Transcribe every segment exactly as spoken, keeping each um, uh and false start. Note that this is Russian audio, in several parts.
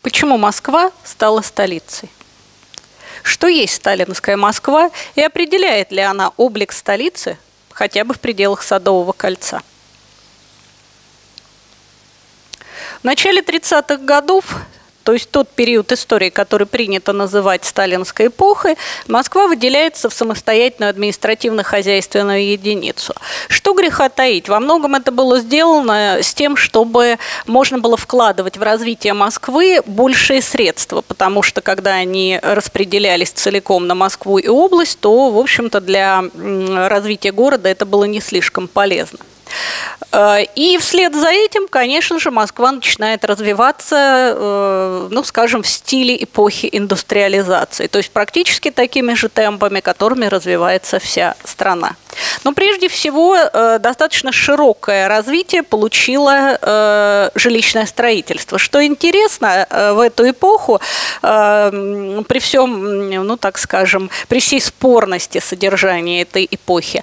Почему Москва стала столицей? Что есть сталинская Москва и определяет ли она облик столицы хотя бы в пределах Садового кольца? В начале тридцатых годов, то есть тот период истории, который принято называть сталинской эпохой, Москва выделяется в самостоятельную административно-хозяйственную единицу. Что греха таить? Во многом это было сделано с тем, чтобы можно было вкладывать в развитие Москвы большие средства, потому что когда они распределялись целиком на Москву и область, то, в общем-то, для развития города это было не слишком полезно. И вслед за этим, конечно же, Москва начинает развиваться, ну, скажем, в стиле эпохи индустриализации, то есть практически такими же темпами, которыми развивается вся страна. Но прежде всего достаточно широкое развитие получило жилищное строительство. Что интересно, в эту эпоху, при всем, ну, так скажем, при всей спорности содержания этой эпохи,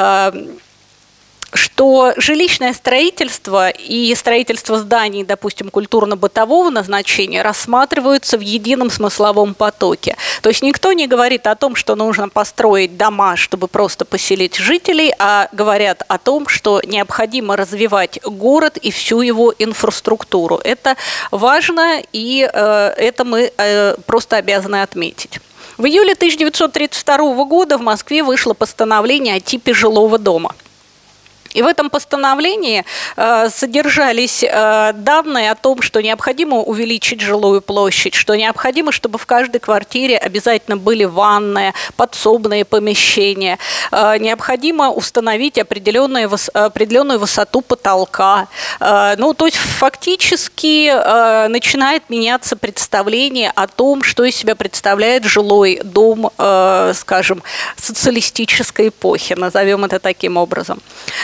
что жилищное строительство и строительство зданий, допустим, культурно-бытового назначения рассматриваются в едином смысловом потоке. То есть никто не говорит о том, что нужно построить дома, чтобы просто поселить жителей, а говорят о том, что необходимо развивать город и всю его инфраструктуру. Это важно, и э, это мы э, просто обязаны отметить. В июле тысяча девятьсот тридцать второго года в Москве вышло постановление о типе жилого дома. И в этом постановлении э, содержались э, данные о том, что необходимо увеличить жилую площадь, что необходимо, чтобы в каждой квартире обязательно были ванные, подсобные помещения, э, необходимо установить определенную, выс определенную высоту потолка. Э, ну, то есть фактически э, начинает меняться представление о том, что из себя представляет жилой дом, э, скажем, социалистической эпохи, назовем это таким образом.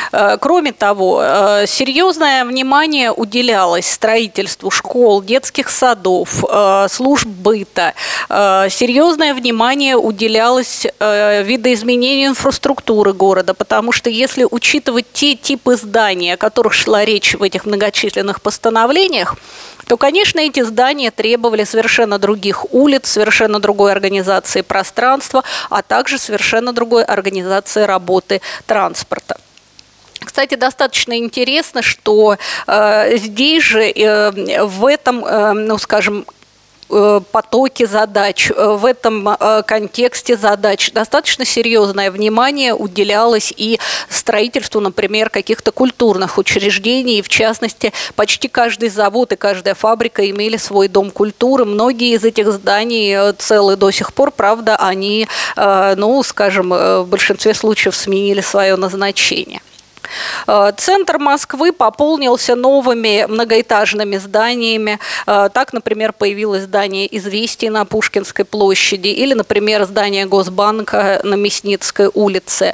Кроме того, серьезное внимание уделялось строительству школ, детских садов, служб быта. Серьезное внимание уделялось видоизменению инфраструктуры города, потому что если учитывать те типы зданий, о которых шла речь в этих многочисленных постановлениях, то, конечно, эти здания требовали совершенно других улиц, совершенно другой организации пространства, а также совершенно другой организации работы транспорта. Кстати, достаточно интересно, что э, здесь же, э, в этом, э, ну, скажем, э, потоке задач, э, в этом э, контексте задач достаточно серьезное внимание уделялось и строительству, например, каких-то культурных учреждений. В частности, почти каждый завод и каждая фабрика имели свой дом культуры. Многие из этих зданий целы до сих пор, правда, они, э, ну, скажем, в большинстве случаев сменили свое назначение. Центр Москвы пополнился новыми многоэтажными зданиями. Так, например, появилось здание «Известий» на Пушкинской площади или, например, здание Госбанка на Мясницкой улице.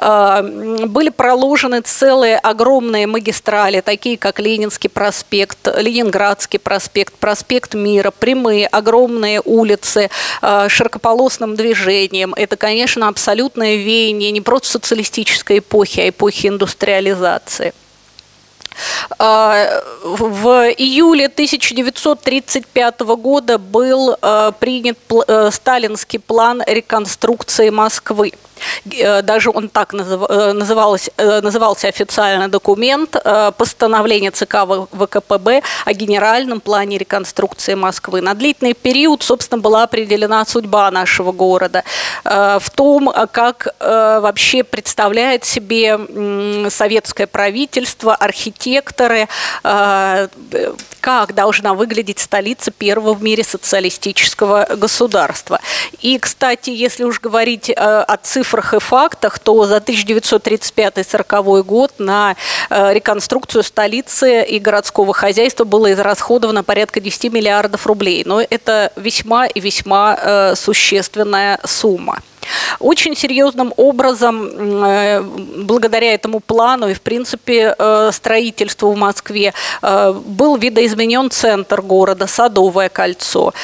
Были проложены целые огромные магистрали, такие как Ленинский проспект, Ленинградский проспект, проспект Мира, прямые огромные улицы широкополосным движением. Это, конечно, абсолютное веяние не просто социалистической эпохи, а эпохи индустриализации. Реализации. В июле тысяча девятьсот тридцать пятого года был принят сталинский план реконструкции Москвы. Даже он так назывался, назывался официальный документ, постановление ЦК ВКПБ о генеральном плане реконструкции Москвы. На длительный период, собственно, была определена судьба нашего города в том, как вообще представляет себе советское правительство, архитекторы, как должна выглядеть столица первого в мире социалистического государства. И, кстати, если уж говорить о цифрах и фактах, то за тысяча девятьсот тридцать пятый — сороковой год на реконструкцию столицы и городского хозяйства было израсходовано порядка десяти миллиардов рублей. Но это весьма и весьма существенная сумма. Очень серьезным образом, благодаря этому плану и, в принципе, строительству в Москве, был видоизменен центр города, Садовое кольцо.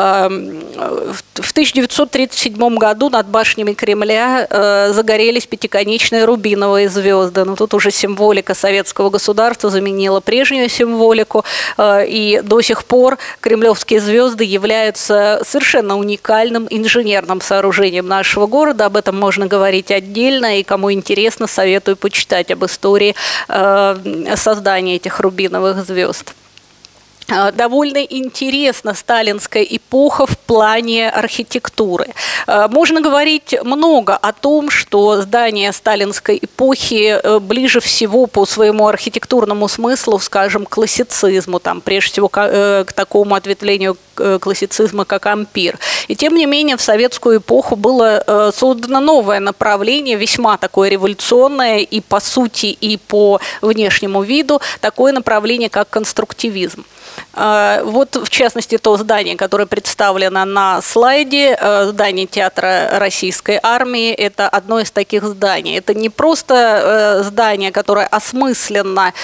В тысяча девятьсот тридцать седьмом году над башнями Кремля загорелись пятиконечные рубиновые звезды. Но тут уже символика советского государства заменила прежнюю символику, и до сих пор кремлевские звезды являются совершенно уникальным инженерным сооружением нашего города. Об этом можно говорить отдельно, и кому интересно, советую почитать об истории э, создания этих рубиновых звезд. Довольно интересна сталинская эпоха в плане архитектуры. Можно говорить много о том, что здания сталинской эпохи ближе всего по своему архитектурному смыслу, скажем, к классицизму, там, прежде всего к, к такому ответвлению классицизма, как ампир. И тем не менее в советскую эпоху было создано новое направление, весьма такое революционное и по сути, и по внешнему виду, такое направление, как конструктивизм. Вот, в частности, то здание, которое представлено на слайде, здание Театра Российской Армии, это одно из таких зданий. Это не просто здание, которое осмысленно,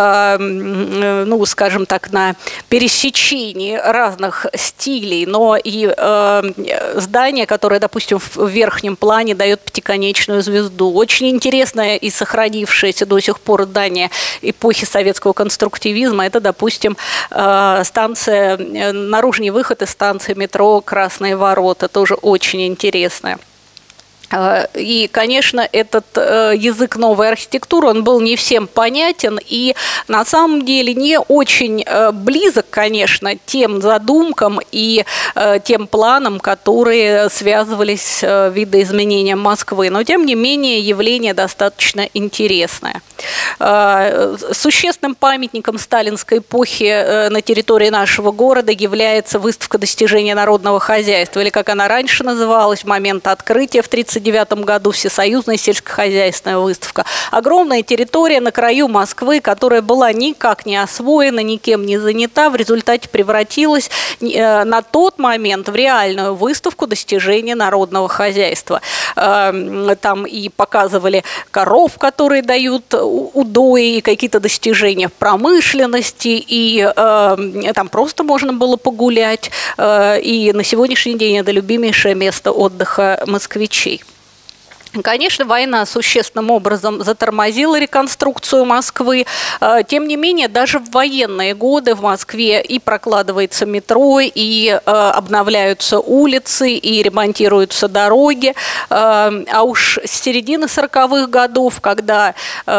ну, скажем так, на пересечении разных стилей, но и здание, которое, допустим, в верхнем плане дает пятиконечную звезду. Очень интересное и сохранившееся до сих пор здание эпохи советского конструктивизма, это, допустим, станция, наружный выход из станции метро «Красные ворота», тоже очень интересная. И, конечно, этот язык новой архитектуры, он был не всем понятен и на самом деле не очень близок, конечно, тем задумкам и тем планам, которые связывались с видоизменением Москвы. Но, тем не менее, явление достаточно интересное. Существенным памятником сталинской эпохи на территории нашего города является выставка достижений народного хозяйства, или, как она раньше называлась, в момент открытия в тысяча девятьсот тридцать девятом году, всесоюзная сельскохозяйственная выставка. Огромная территория на краю Москвы, которая была никак не освоена, никем не занята, в результате превратилась на тот момент в реальную выставку достижений народного хозяйства. Там и показывали коров, которые дают удои, и какие-то достижения в промышленности, и там просто можно было погулять. И на сегодняшний день это любимейшее место отдыха москвичей. Конечно, война существенным образом затормозила реконструкцию Москвы. Тем не менее, даже в военные годы в Москве и прокладывается метро, и обновляются улицы, и ремонтируются дороги. А уж с середины сороковых годов, когда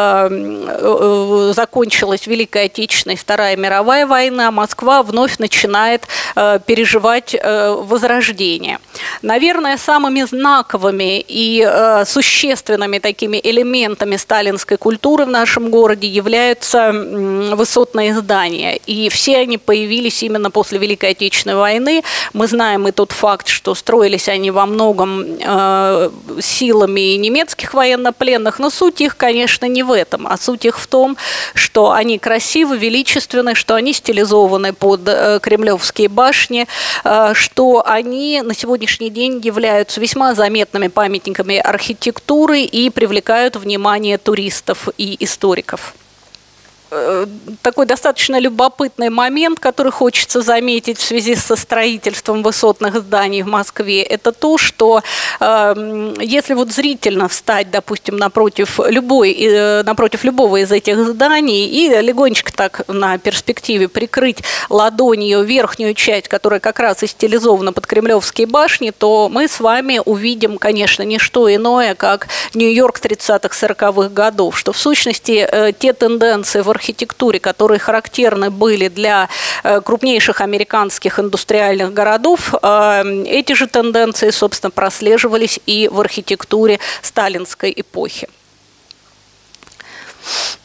закончилась Великая Отечественная и Вторая мировая война, Москва вновь начинает переживать возрождение. Наверное, самыми знаковыми и существенными такими элементами сталинской культуры в нашем городе являются высотные здания. И все они появились именно после Великой Отечественной войны. Мы знаем и тот факт, что строились они во многом э, силами немецких военнопленных, но суть их, конечно, не в этом, а суть их в том, что они красивы, величественны, что они стилизованы под э, кремлевские башни, э, что они на сегодняшний день являются весьма заметными памятниками архитектуры, архитектуры и привлекают внимание туристов и историков. Такой достаточно любопытный момент, который хочется заметить в связи со строительством высотных зданий в Москве, это то, что э, если вот зрительно встать, допустим, напротив, любой, э, напротив любого из этих зданий и легонечко так на перспективе прикрыть ладонью верхнюю часть, которая как раз и стилизована под кремлевские башни, то мы с вами увидим, конечно, не что иное, как Нью-Йорк тридцатых-сороковых годов, что в сущности э, те тенденции в архитектуре, которые характерны были для крупнейших американских индустриальных городов, эти же тенденции, собственно, прослеживались и в архитектуре сталинской эпохи.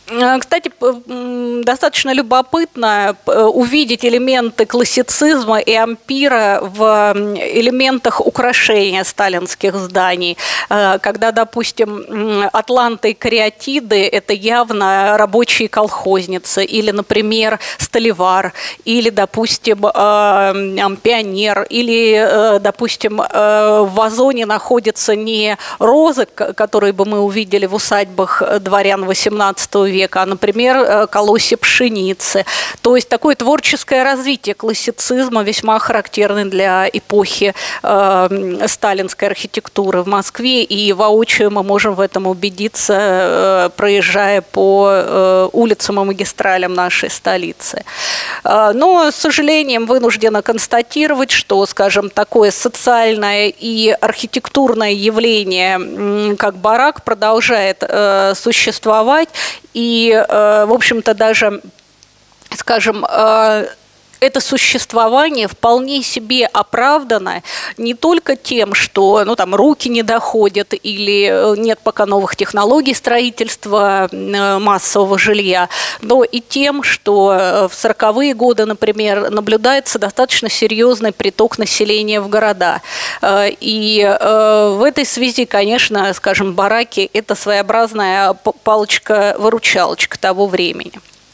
Кстати, достаточно любопытно увидеть элементы классицизма и ампира в элементах украшения сталинских зданий. Когда, допустим, атланты и кариатиды – это явно рабочие колхозницы, или, например, сталевар, или, допустим, пионер, или, допустим, в вазоне находятся не розы, которые бы мы увидели в усадьбах дворян восемнадцатого века, века, а, например, колосья пшеницы. То есть такое творческое развитие классицизма, весьма характерное для эпохи э, сталинской архитектуры в Москве, и воочию мы можем в этом убедиться, э, проезжая по э, улицам и магистралям нашей столицы. Э, но, с сожалением, вынуждена констатировать, что, скажем, такое социальное и архитектурное явление, как барак, продолжает э, существовать. И, в общем-то, даже, скажем, это существование вполне себе оправдано не только тем, что ну, там, руки не доходят или нет пока новых технологий строительства массового жилья, но и тем, что в сороковые годы, например, наблюдается достаточно серьезный приток населения в города. И в этой связи, конечно, скажем, бараки – это своеобразная палочка-выручалочка того времени.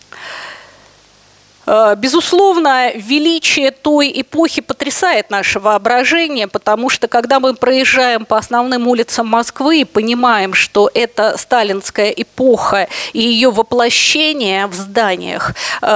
Безусловно, величие той эпохи потрясает наше воображение, потому что, когда мы проезжаем по основным улицам Москвы и понимаем, что это сталинская эпоха и ее воплощение в зданиях,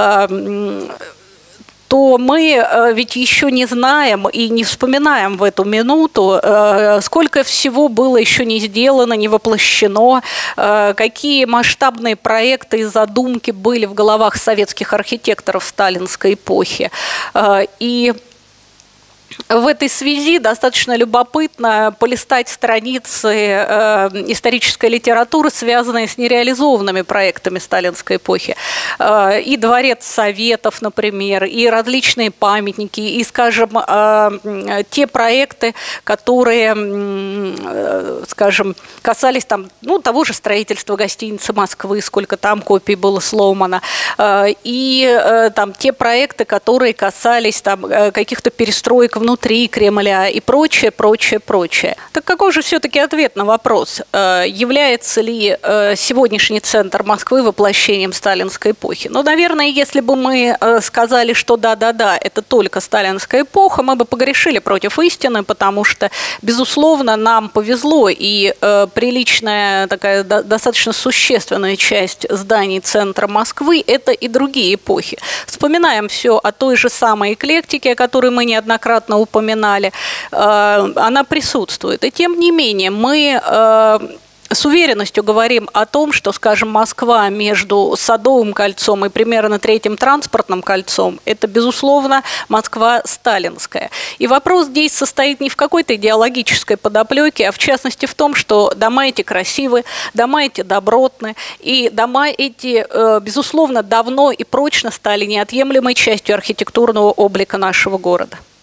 то мы ведь еще не знаем и не вспоминаем в эту минуту, сколько всего было еще не сделано, не воплощено, какие масштабные проекты и задумки были в головах советских архитекторов сталинской эпохи. И в этой связи достаточно любопытно полистать страницы э, исторической литературы, связанные с нереализованными проектами сталинской эпохи. Э, и Дворец Советов, например, и различные памятники, и, скажем, э, те проекты, которые, э, скажем, касались там, ну, того же строительства гостиницы Москвы, сколько там копий было сломано, э, и э, там те проекты, которые касались там каких-то перестроек внутри Кремля и прочее, прочее, прочее. Так какой же все-таки ответ на вопрос, является ли сегодняшний центр Москвы воплощением сталинской эпохи? Ну, наверное, если бы мы сказали, что да-да-да, это только сталинская эпоха, мы бы погрешили против истины, потому что, безусловно, нам повезло, и приличная, такая достаточно существенная часть зданий центра Москвы – это и другие эпохи. Вспоминаем все о той же самой эклектике, о которой мы неоднократно упоминали, она присутствует. И тем не менее мы с уверенностью говорим о том, что, скажем, Москва между Садовым кольцом и примерно Третьим транспортным кольцом – это, безусловно, Москва сталинская. И вопрос здесь состоит не в какой-то идеологической подоплеке, а в частности в том, что дома эти красивы, дома эти добротны, и дома эти, безусловно, давно и прочно стали неотъемлемой частью архитектурного облика нашего города.